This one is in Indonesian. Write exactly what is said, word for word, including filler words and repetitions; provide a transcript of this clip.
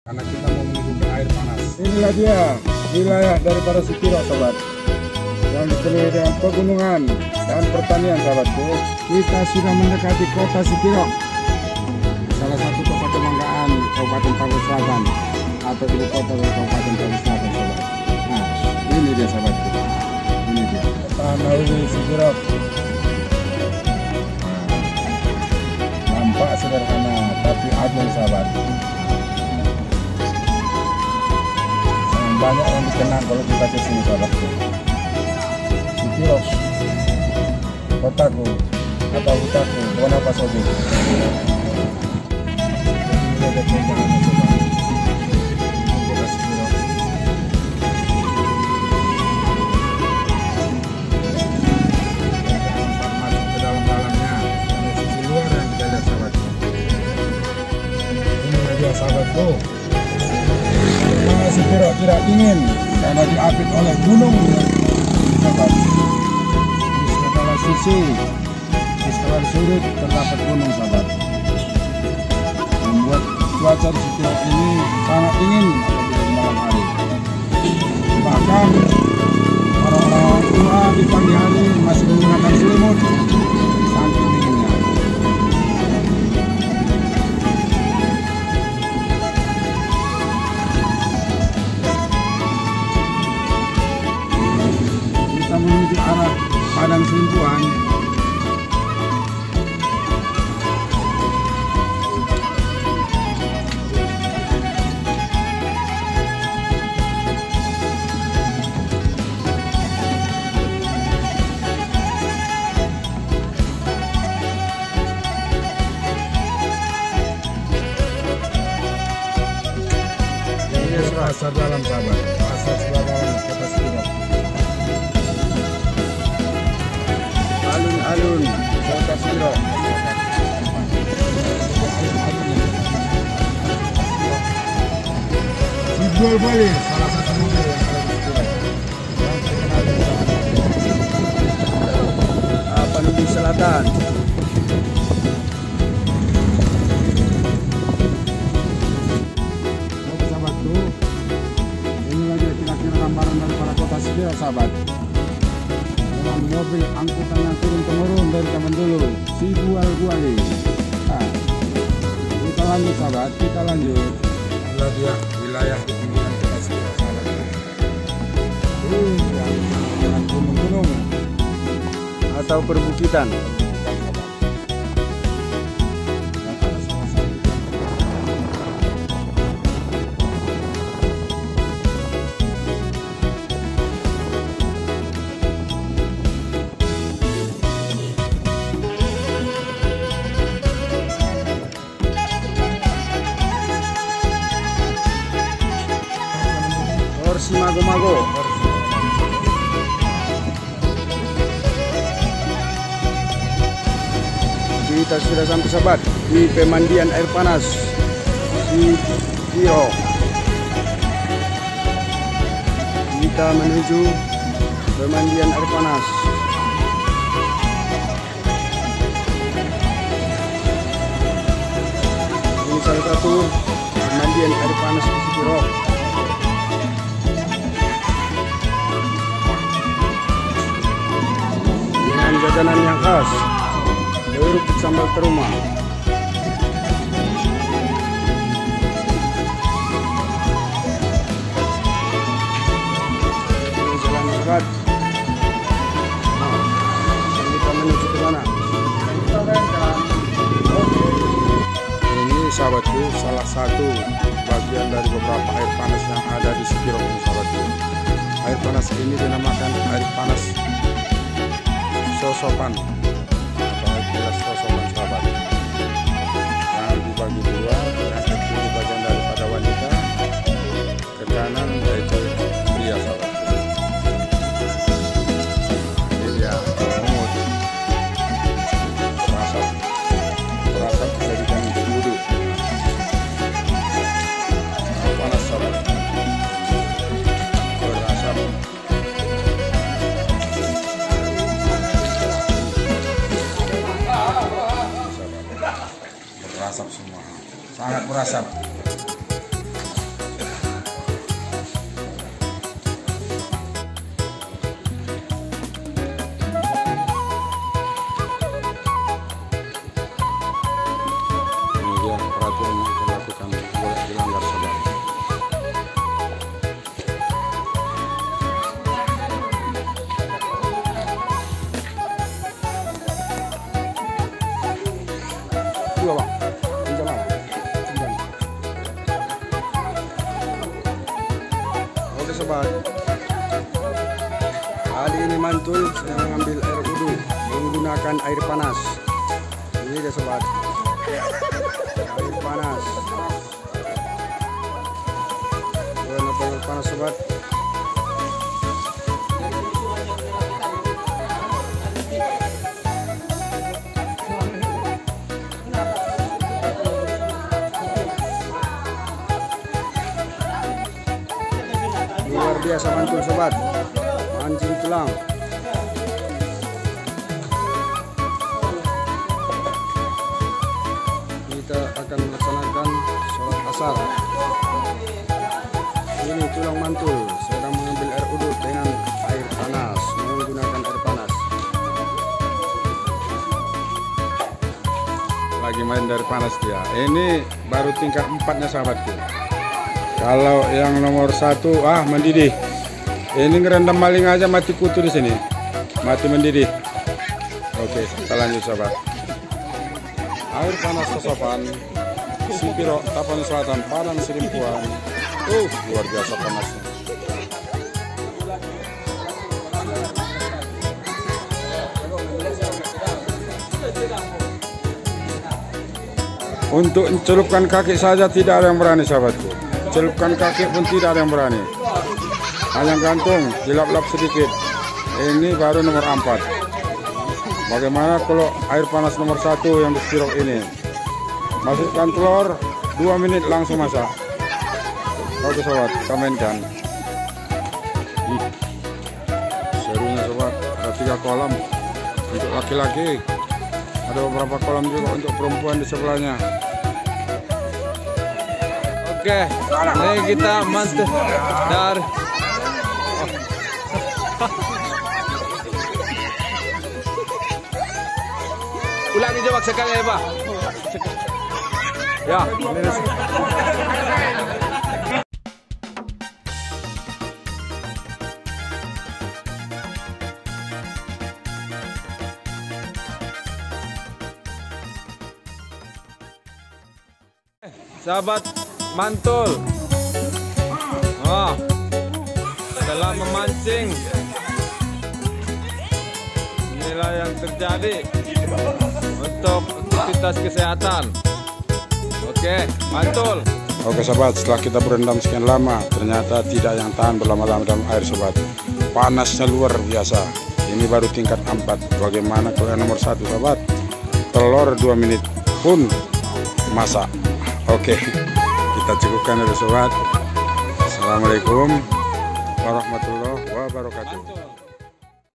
karena kita mau menuju ke air panas. Inilah dia wilayah daripada Sipiro, sobat, yang dikelilingi dengan pegunungan dan pertanian, sahabatku. Kita sudah mendekati kota Sipiro, salah satu kota kebanggaan Kabupaten Palu Selatan atau ibu kota dari Kabupaten Palu Selatan, sobat. Nah, ini dia, sahabatku. Ini dia Tanahuli Sipiro. Nampak sederhana tapi agung, sahabat. Banyak yang dikenal kalau kita ke sini, sahabatku. Sipiro, kotaku atau hutaku, bukan apa saja. Ini ada pemandangannya, sobat. Kota Sipiro. Tempat masuk ke dalam-dalamnya, ada sisi luar yang kita lihat, sahabatku. Inilah dia, sahabatku. Sipiro tidak dingin karena diapit oleh gunung, sahabat. Di segala sisi, di segala sudut terdapat gunung, sahabat, membuat cuaca di Sipiro ini sangat dingin apabila di malam hari. Bahkan para orang tua di pagi hari masih menggunakan selimut, saking dinginnya. Menuju arah Padang Selimpuan. Ini pasar dalam, sahabat, pasar sebelah dalam kota Sipiro. Alun-alun kota Sipiro. Dijual beli salah satu mobil yang ada di Sipiro. Panudi Selatan. Oke, sahabatku, ini lagi kira-kira gambaran daripada kota Sipiro, sahabat. Mobil angkutan yang turun-temurun dari zaman dulu, si bual-buali. Nah, kita lanjut, sahabat, kita lanjut. Inilah dia wilayah di pinggiran kota Sipiro, sahabat. Uh, yang gunung-gunung atau perbukitan. Si Mago-Mago. Kita sudah sampai, sahabat, di pemandian air panas Sipiro. Kita menuju pemandian air panas. Ini salah satu pemandian air panas di Sipiro. Jajanan yang khas, jeruk sambal teruma. Ini jalan dekat. Nah, kita menuju ke mana? Ini, sahabatku, salah satu bagian dari beberapa air panas yang ada di Sipiro ini, sahabatku. Air panas ini dinamakan air panas Sosopan atau kilas Sosopan, sahabat, yang dibagi dua, yang ke kiri bagian daripada wanita, ke kanan yaitu pria, sahabat. Ini dia lumut, berasap, berasap jadikan wudhu. Nah, panas, sahabat, berasap. Berasap semua, sangat berasap. sobat. Kali ini mantul saya mengambil air wudhu menggunakan air panas. Ini dia sobat, air panas. Benar-benar panas sobat. Luar biasa mantul sobat, mancing tulang. Kita akan melaksanakan sholat asar. Ini tulang mantul sedang mengambil air uduk dengan air panas, menggunakan air panas. Lagi main dari panas dia. Ini baru tingkat empatnya sahabatku. Kalau yang nomor satu, ah mendidih. Ini ngerendam maling aja mati kutu di sini, mati mendidih. Oke, kita lanjut sahabat. Air panas Sosopan, Sipiro, Tapan Selatan, Padang Serimpuan. Uh, luar biasa panasnya. Untuk celupkan kaki saja tidak ada yang berani sahabatku. Celupkan kaki pun tidak ada yang berani. Hanya gantung, dilap-lap sedikit. Ini baru nomor empat. Bagaimana kalau air panas nomor satu yang di Spirok ini? Masukkan telur, dua menit langsung masak. Oke sobat, kita mainkan. Ih, serunya sobat, ada tiga kolam untuk laki-laki. Ada beberapa kolam juga untuk perempuan di sebelahnya. Oke, ini kita mantul dari ulangi coba sekali ya Pak. Ya, ini sahabat mantul. Oh, setelah memancing, inilah yang terjadi untuk aktivitas kesehatan. Oke, mantul. Oke sahabat, setelah kita berendam sekian lama, ternyata tidak yang tahan berlama-lama dalam air sobat. Panasnya luar biasa. Ini baru tingkat empat. Bagaimana kalau yang nomor satu sahabat? Telur dua menit pun masak. Oke, kita cukupkan dulu sobat. Assalamualaikum warahmatullahi wabarakatuh.